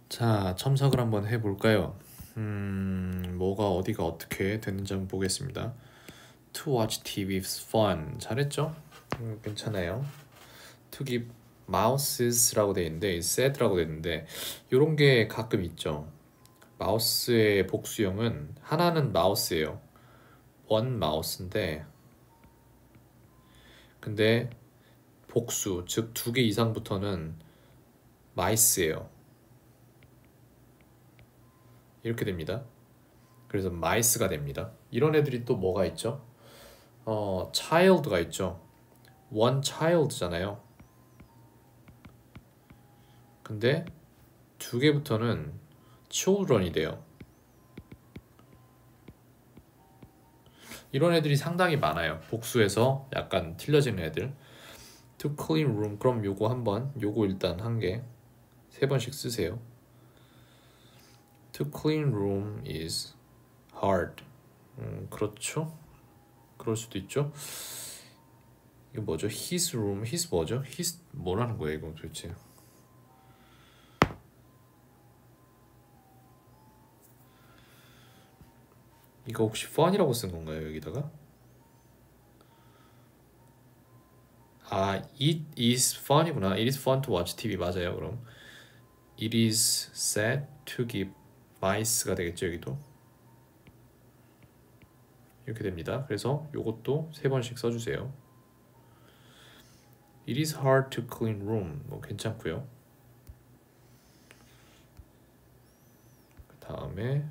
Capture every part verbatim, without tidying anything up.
자, 첨삭을 한번 해볼까요? 음, 뭐가 어디가 어떻게 됐는지 한번 보겠습니다. To watch 티비 is fun. 잘했죠? 음, 괜찮아요. To give mouses라고 돼 있는데 said라고 돼 있는데 이런 게 가끔 있죠. 마우스의 복수형은 하나는 마우스예요. one mouse인데 근데 복수, 즉 두 개 이상부터는 mice예요. 이렇게 됩니다. 그래서 mice가 됩니다. 이런 애들이 또 뭐가 있죠? 어, child가 있죠. one child잖아요. 근데 두 개부터는 children이 돼요. 이런 애들이 상당히 많아요. 복수해서 약간 틀려지는 애들. To clean room. 그럼 요거 한번, 요거 일단 한 개, 세 번씩 쓰세요. To clean room is hard. 음, 그렇죠? 그럴 수도 있죠. 이거 뭐죠? His room. His 뭐죠? His 뭐라는 거예요, 이거 도대체? 이거 혹시 fun이라고 쓴 건가요, 여기다가? 아, it is fun이구나. It is fun to watch 티비 맞아요. 그럼 it is sad to give mice가 되겠죠, 여기도. 이렇게 됩니다. 그래서 요것도 세 번씩 써주세요. It is hard to clean room. 뭐 괜찮고요. 그 다음에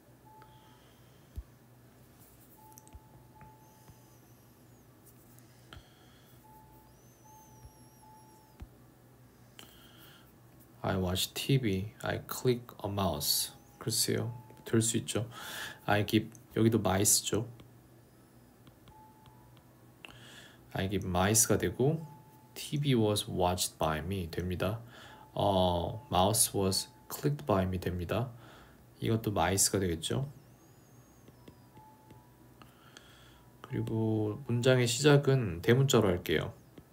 I watch 티비. I click a mouse. 글쎄요. 될 수 있죠. I give 여기도 mice죠. I give mice가 되고 티비 was watched by me 됩니다. 어, mouse was clicked by me 됩니다. 이것도 mice가 되겠죠. 그리고 문장의 시작은 대문자로 할게요.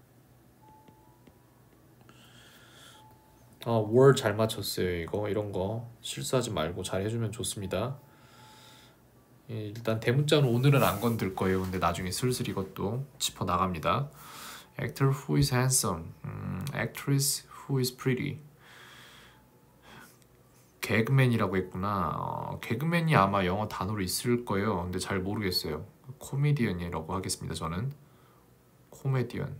어, word 잘 맞췄어요. 이거 이런 거 실수하지 말고 잘 해주면 좋습니다. 예, 일단 대문자는 오늘은 안 건들 거예요. 근데 나중에 슬슬 이것도 짚어 나갑니다. Actor who is handsome. 음, actress who is pretty. 개그맨이라고 했구나. 어, 개그맨이 아마 영어 단어로 있을 거예요. 근데 잘 모르겠어요. 코미디언이라고 하겠습니다. 저는 코미디언.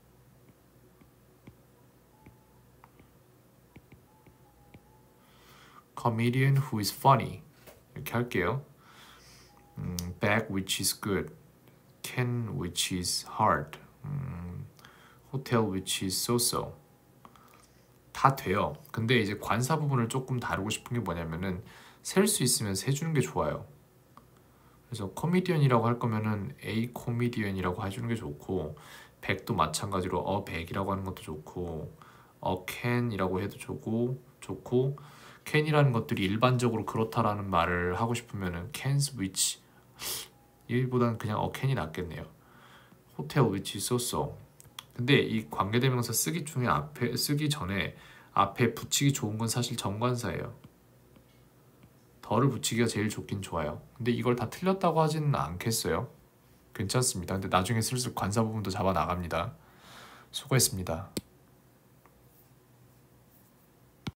Comedian who is funny. 이렇게 할게요. 음, bag which is good. can which is hard. 음, hotel which is so-so. 다 돼요. 근데 이제 관사 부분을 조금 다루고 싶은 게 뭐냐면은 셀 수 있으면 세주는 게 좋아요. 그래서 코미디언이라고 할 거면은 a 코미디언이라고 해주는 게 좋고 백도 마찬가지로 어 백이라고 하는 것도 좋고 어 can이라고 해도 좋고 좋고 can이라는 것들이 일반적으로 그렇다라는 말을 하고 싶으면은 cans which 이보다는 그냥 어 can이 낫겠네요. hotel which is so-so. 근데 이 관계대명사 쓰기 중에 앞에 쓰기 전에 앞에 붙이기 좋은 건 사실 정관사예요. 덜을 붙이기가 제일 좋긴 좋아요. 근데 이걸 다 틀렸다고 하지는 않겠어요. 괜찮습니다. 근데 나중에 슬슬 관사 부분도 잡아 나갑니다. 수고했습니다.